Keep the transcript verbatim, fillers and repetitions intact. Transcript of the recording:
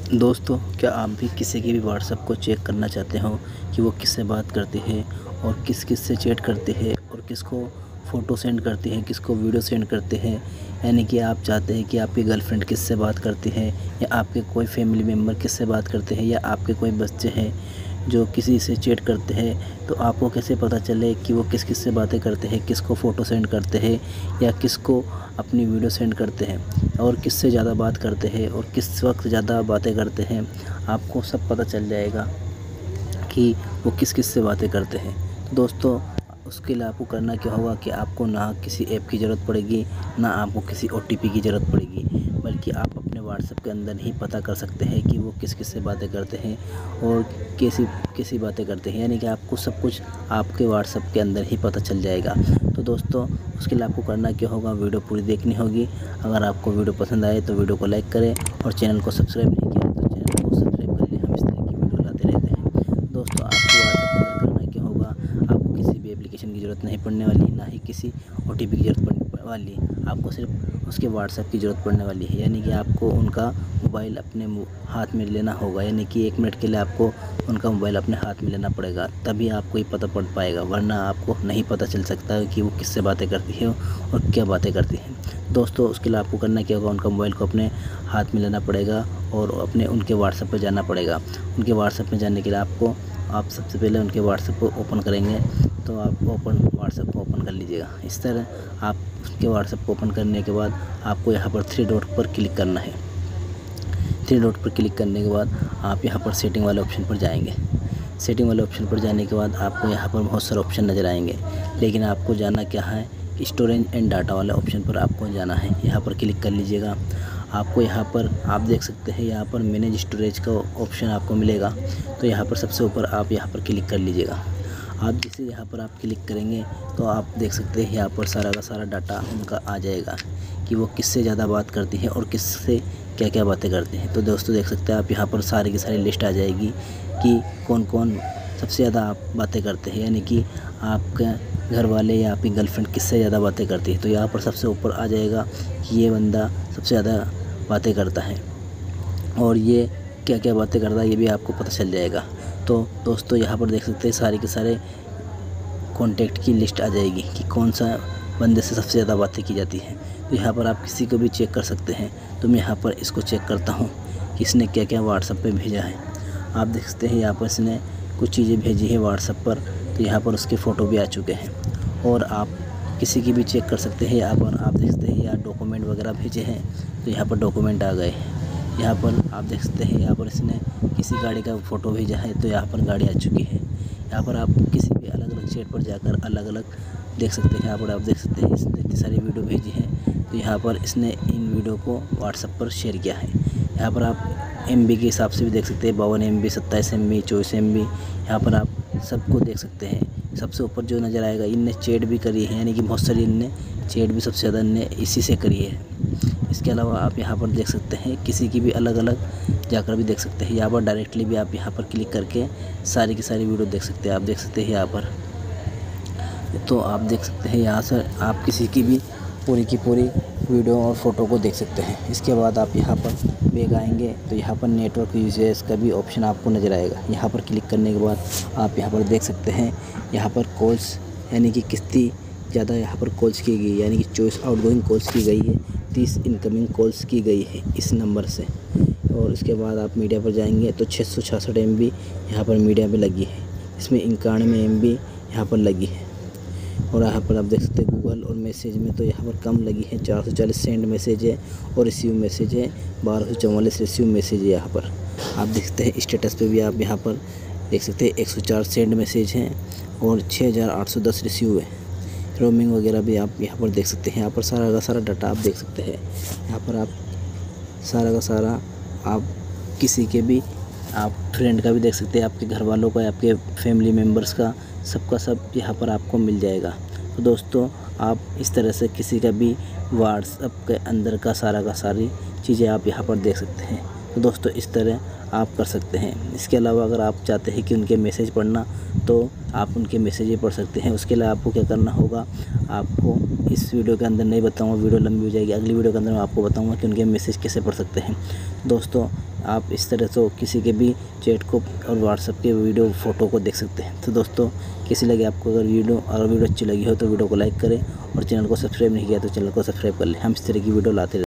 दोस्तों, क्या आप भी किसी की भी व्हाट्सएप को चेक करना चाहते हो कि वो किससे बात करती है और किस किस से चैट करती है और किसको फ़ोटो सेंड करती है, किसको वीडियो सेंड करते हैं। यानी कि आप चाहते हैं कि आपकी गर्लफ्रेंड किससे बात करती है या आपके कोई फैमिली मेम्बर किससे बात करते हैं या आपके कोई बच्चे हैं जो किसी से चैट करते हैं, तो आपको कैसे पता चले कि वो किस किस से बातें करते हैं, किसको फ़ोटो सेंड करते हैं या किसको अपनी वीडियो सेंड करते हैं और किससे ज़्यादा बात करते हैं और किस वक्त ज़्यादा बातें करते हैं। आपको सब पता चल जाएगा कि वो किस किस से बातें करते हैं। तो दोस्तों, उसके लिए आपको करना क्या होगा कि आपको ना किसी ऐप की ज़रूरत पड़ेगी, ना आपको किसी ओ टी पी की ज़रूरत पड़ेगी, बल्कि आप अपने व्हाट्सएप के अंदर ही पता कर सकते हैं कि वो किस किस से बातें करते हैं और कैसी कैसी बातें करते हैं। यानी कि आपको सब कुछ आपके व्हाट्सएप के अंदर ही पता चल जाएगा। तो दोस्तों, उसके लिए आपको करना क्या होगा, वीडियो पूरी देखनी होगी। अगर आपको वीडियो पसंद आए तो वीडियो को लाइक करें और चैनल को सब्सक्राइब नहीं किया तो चैनल को सब्सक्राइब कर लें। हम इस तरह की वीडियो लाते रहते हैं। दोस्तों, आपको व्हाट्सएप पर करना क्या होगा, आपको किसी भी एप्लीकेशन की ज़रूरत नहीं पड़ने वाली, ना ही किसी ओ टी पी की ज़रूरत पड़ने वाली। आपको सिर्फ उसके व्हाट्सएप की ज़रूरत पड़ने वाली है। यानी कि आपको उनका मोबाइल अपने हाथ में लेना होगा, यानी कि एक मिनट के लिए आपको उनका मोबाइल अपने हाथ में लेना पड़ेगा, तभी आपको ये पता पड़ पाएगा, वरना आपको नहीं पता चल सकता कि वो किससे बातें करती है और क्या बातें करती हैं। दोस्तों, उसके लिए आपको करना क्या होगा, उनका मोबाइल को अपने हाथ में लेना पड़ेगा और अपने उनके व्हाट्सएप पर जाना पड़ेगा। उनके व्हाट्सएप में जाने के लिए आपको आप सबसे पहले उनके व्हाट्सएप को ओपन करेंगे, तो आप ओपन व्हाट्सएप को ओपन कर लीजिएगा। इस तरह आप उसके व्हाट्सएप को ओपन करने के बाद आपको यहाँ पर थ्री डॉट पर क्लिक करना है। थ्री डॉट पर क्लिक करने के बाद आप यहाँ पर सेटिंग वाले ऑप्शन पर जाएंगे। सेटिंग वाले ऑप्शन पर जाने के बाद आपको यहाँ पर बहुत सारे ऑप्शन नज़र आएंगे, लेकिन आपको जाना क्या है, स्टोरेज एंड डाटा वाले ऑप्शन पर आपको जाना है। यहाँ पर क्लिक कर लीजिएगा। आपको यहाँ पर आप देख सकते हैं, यहाँ पर मैनेज स्टोरेज का ऑप्शन आपको मिलेगा, तो यहाँ पर सबसे ऊपर आप यहाँ पर क्लिक कर लीजिएगा। आप जैसे यहाँ पर आप क्लिक करेंगे तो आप देख सकते हैं यहाँ पर सारा का सारा डाटा उनका आ जाएगा कि वो किससे ज़्यादा बात करती है और किससे क्या क्या बातें करते हैं। तो दोस्तों, देख सकते हैं आप यहाँ पर सारी की सारी लिस्ट आ जाएगी कि कौन कौन सबसे ज़्यादा आप बातें करते हैं, यानी कि आपके घर वाले या आपकी गर्लफ्रेंड किससे ज़्यादा बातें करती है। तो यहाँ पर सबसे ऊपर आ जाएगा कि ये बंदा सबसे ज़्यादा बातें करता है और ये क्या क्या बातें करता है, ये भी आपको पता चल जाएगा। तो दोस्तों, यहाँ पर देख सकते हैं सारे के सारे कॉन्टैक्ट की लिस्ट आ जाएगी कि कौन सा बंदे से सबसे ज़्यादा बातें की जाती हैं। तो यहाँ पर आप किसी को भी चेक कर सकते हैं। तो मैं यहाँ पर इसको चेक करता हूँ कि इसने क्या क्या व्हाट्सएप पे भेजा है। आप देख सकते हैं यहाँ पर इसने कुछ चीज़ें भेजी है व्हाट्सएप पर, तो यहाँ पर उसके फ़ोटो भी आ चुके हैं। और आप किसी की भी चेक कर सकते हैं। यहाँ पर आप देख सकते हैं यहाँ डॉक्यूमेंट वगैरह भेजे हैं, तो यहाँ पर डॉक्यूमेंट आ गए। यहाँ पर आप देख सकते हैं यहाँ पर इसने किसी गाड़ी का फ़ोटो भेजा है, तो यहाँ पर गाड़ी आ चुकी है। यहाँ पर आप किसी भी अलग अलग चैट पर जाकर अलग अलग देख सकते हैं। यहाँ पर आप देख सकते हैं इसने इतनी सारी वीडियो भेजी है, तो यहाँ पर इसने इन वीडियो को व्हाट्सएप पर शेयर किया है। यहाँ पर आप एम बी के हिसाब से भी देख सकते हैं, बावन एम बी, सत्ताईस एम बी, चौबीस एम बी। यहाँ पर आप सबको देख सकते हैं। सबसे ऊपर जो नज़र आएगा, इनने चैट भी करी है, यानी कि बहुत सारी इनने चैट भी सबसे ज़्यादा इनने इसी से करी है। इसके अलावा आप यहाँ पर देख सकते हैं किसी की भी अलग अलग जाकर भी देख सकते हैं। यहाँ पर डायरेक्टली भी आप यहाँ पर क्लिक करके सारी की सारी वीडियो देख सकते हैं। आप देख सकते हैं यहाँ पर, तो आप देख सकते हैं यहाँ से आप किसी की भी पूरी की पूरी वीडियो और फ़ोटो को देख सकते हैं। इसके बाद आप यहाँ पर बैग आएंगे, तो यहाँ पर नेटवर्क यूजेस का भी ऑप्शन आपको नज़र आएगा। यहाँ पर क्लिक करने के बाद आप यहाँ पर देख सकते हैं, यहाँ पर कॉल्स यानी कि कितनी ज़्यादा यहाँ पर कॉल्स की गई, यानी कि चौबीस आउटगोइंग कॉल्स की गई है, तीस इनकमिंग कॉल्स की गई है इस नंबर से। और इसके बाद आप मीडिया पर जाएंगे तो छः सौ छियासठ एम बी यहाँ पर मीडिया पे लगी है, इसमें इक्यानवे एम बी यहाँ पर लगी है। और यहाँ पर आप देख सकते हैं गूगल और मैसेज में तो यहाँ पर कम लगी है, चार सौ चालीस सेंड मैसेज है और रिसीव मैसेज है, बारह सौ चौवालीस रिसीव मैसेज है। यहाँ पर आप देख सकते हैं स्टेटस पे भी आप यहाँ पर देख सकते हैं एक सौ चार सेंड मैसेज हैं और छः हज़ार आठ सौ दस रिसीव है। रोमिंग वगैरह भी आप यहाँ पर देख सकते हैं। यहाँ पर सारा का सारा डाटा आप देख सकते हैं। यहाँ पर आप सारा का सारा आप किसी के भी आप फ्रेंड का भी देख सकते हैं, आपके घर वालों का, आपके फैमिली मेम्बर्स का, सबका सब यहाँ पर आपको मिल जाएगा। तो दोस्तों, आप इस तरह से किसी का भी व्हाट्सएप के अंदर का सारा का सारी चीज़ें आप यहाँ पर देख सकते हैं। तो दोस्तों, इस तरह आप कर सकते हैं। इसके अलावा अगर आप चाहते हैं कि उनके मैसेज पढ़ना, तो आप उनके मैसेज ही पढ़ सकते हैं। उसके लिए आपको क्या करना होगा, आपको इस वीडियो के अंदर नहीं बताऊंगा, वीडियो लंबी हो जाएगी। अगली वीडियो के अंदर मैं आपको बताऊंगा कि उनके मैसेज कैसे पढ़ सकते हैं। दोस्तों, आप इस तरह से किसी के भी चैट को और व्हाट्सएप के वीडियो फ़ोटो को देख सकते हैं। तो दोस्तों कैसी लगी आपको, अगर वीडियो अगर वीडियो अच्छी लगी हो तो वीडियो को लाइक करें और चैनल को सब्सक्राइब नहीं किया तो चैनल को सब्सक्राइब कर लें। हम इस तरह की वीडियो लाते रहते हैं।